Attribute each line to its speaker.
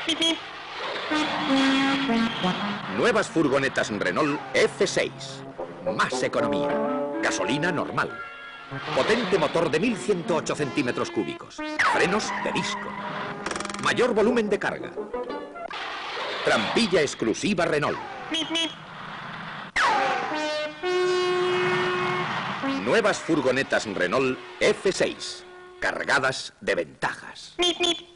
Speaker 1: Nuevas furgonetas Renault F6. Más economía. Gasolina normal. Potente motor de 1108 centímetros cúbicos. Frenos de disco. Mayor volumen de carga. Trampilla exclusiva Renault. Nuevas furgonetas Renault F6. Cargadas de ventajas.